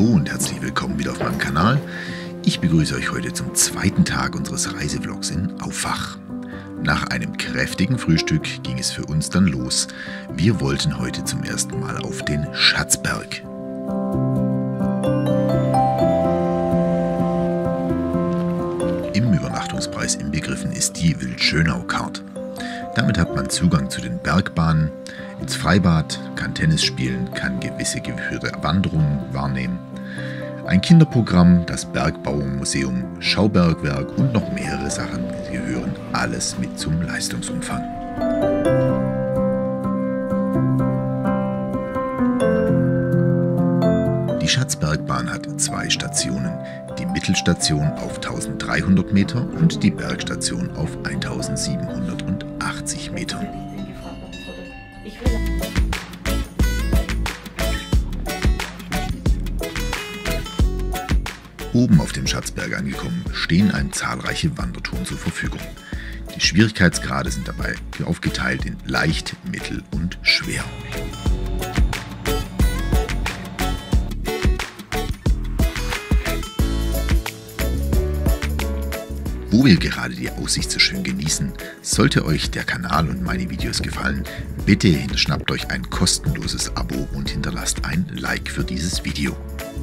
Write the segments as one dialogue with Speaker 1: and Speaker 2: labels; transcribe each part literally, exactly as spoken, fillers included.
Speaker 1: Hallo und herzlich willkommen wieder auf meinem Kanal. Ich begrüße euch heute zum zweiten Tag unseres Reisevlogs in Auffach. Nach einem kräftigen Frühstück ging es für uns dann los. Wir wollten heute zum ersten Mal auf den Schatzberg. Im Übernachtungspreis inbegriffen ist die Wildschönau-Card. Damit hat man Zugang zu den Bergbahnen, ins Freibad, kann Tennis spielen, kann gewisse geführte Wanderungen wahrnehmen. Ein Kinderprogramm, das Bergbaumuseum, Schaubergwerk und noch mehrere Sachen gehören alles mit zum Leistungsumfang. Die Schatzbergbahn hat zwei Stationen, die Mittelstation auf eintausenddreihundert Meter und die Bergstation auf eintausendsiebenhundertachtzig Meter. Oben auf dem Schatzberg angekommen, stehen einem zahlreiche Wandertouren zur Verfügung. Die Schwierigkeitsgrade sind dabei aufgeteilt in leicht, mittel und schwer. Wo wir gerade die Aussicht so schön genießen, sollte euch der Kanal und meine Videos gefallen, bitte schnappt euch ein kostenloses Abo und hinterlasst ein Like für dieses Video.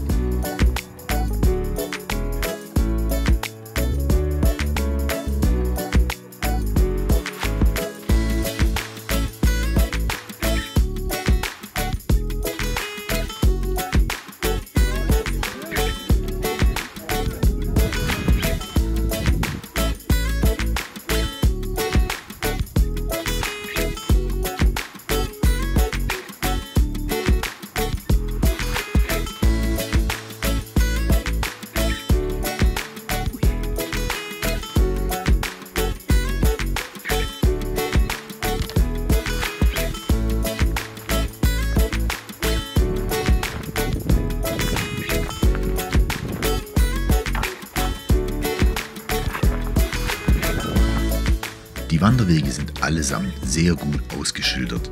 Speaker 1: Die Wanderwege sind allesamt sehr gut ausgeschildert.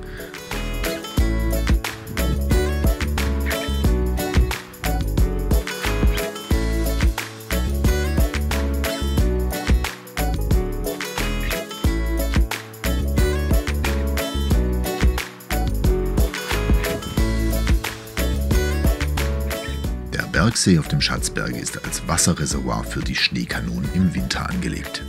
Speaker 1: Der Bergsee auf dem Schatzberg ist als Wasserreservoir für die Schneekanonen im Winter angelegt.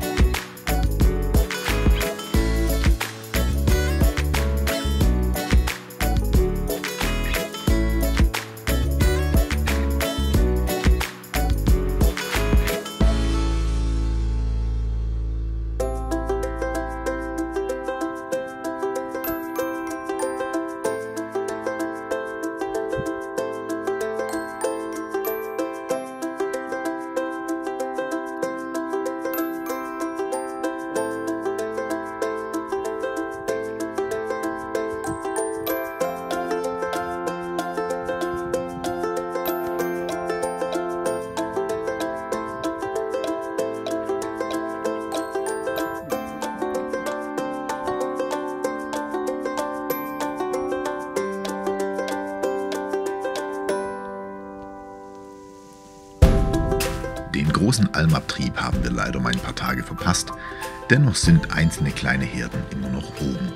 Speaker 1: Den großen Almabtrieb haben wir leider um ein paar Tage verpasst, dennoch sind einzelne kleine Herden immer noch oben.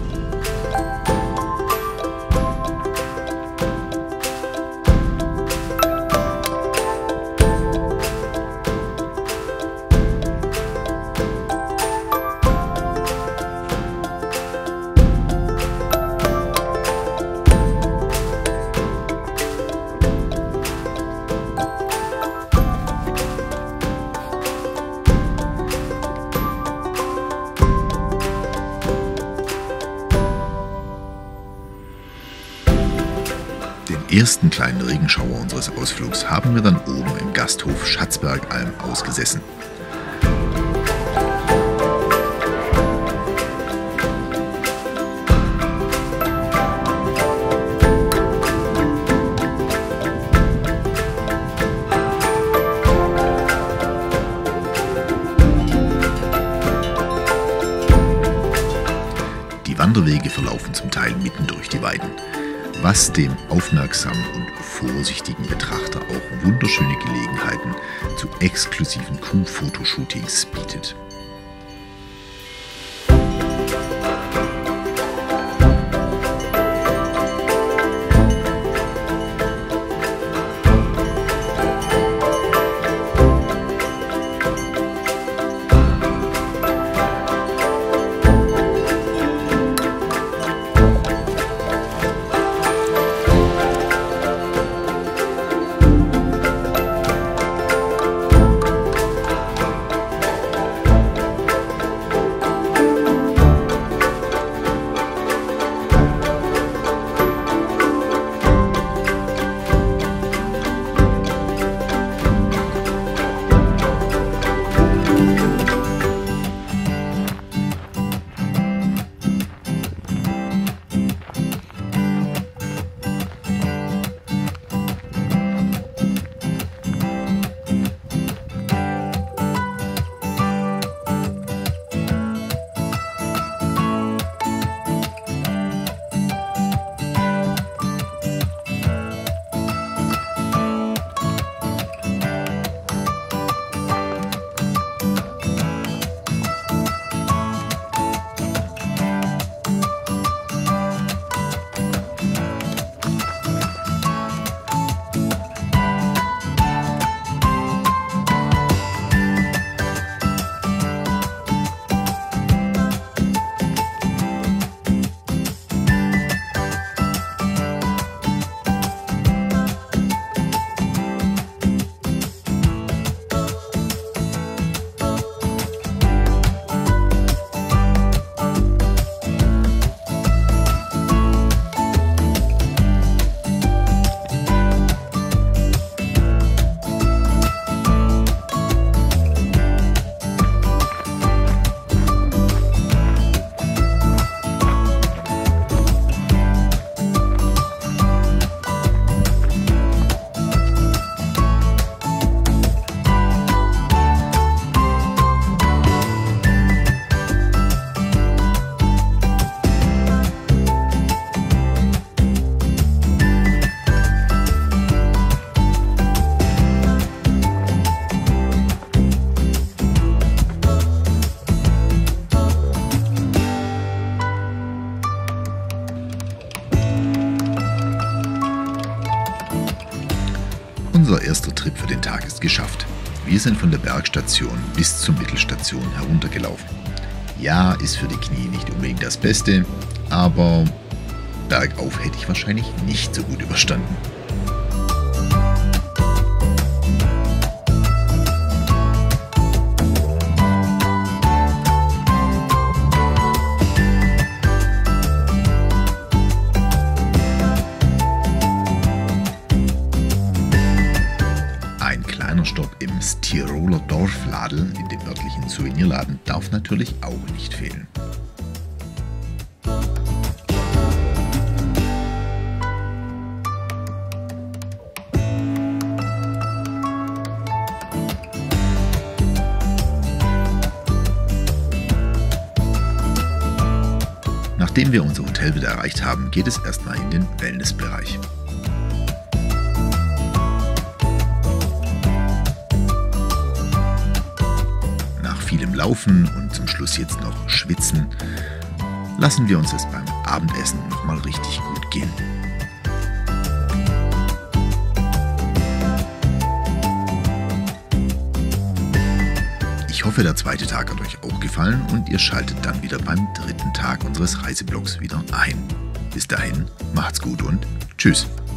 Speaker 1: Den ersten kleinen Regenschauer unseres Ausflugs haben wir dann oben im Gasthof Schatzbergalm ausgesessen. Die Wanderwege verlaufen zum Teil mitten durch die Weiden. was dem aufmerksamen und vorsichtigen Betrachter auch wunderschöne Gelegenheiten zu exklusiven Kuhfotoshootings bietet. Unser erster Trip für den Tag ist geschafft. Wir sind von der Bergstation bis zur Mittelstation heruntergelaufen. Ja, ist für die Knie nicht unbedingt das Beste, aber bergauf hätte ich wahrscheinlich nicht so gut überstanden. Stopp im Tiroler Dorfladen, in dem örtlichen Souvenirladen, darf natürlich auch nicht fehlen. Nachdem wir unser Hotel wieder erreicht haben, geht es erstmal in den Wellnessbereich. Vielem Laufen und zum Schluss jetzt noch Schwitzen, lassen wir uns es beim Abendessen nochmal richtig gut gehen. Ich hoffe, der zweite Tag hat euch auch gefallen und ihr schaltet dann wieder beim dritten Tag unseres Reiseblogs wieder ein. Bis dahin, macht's gut und tschüss.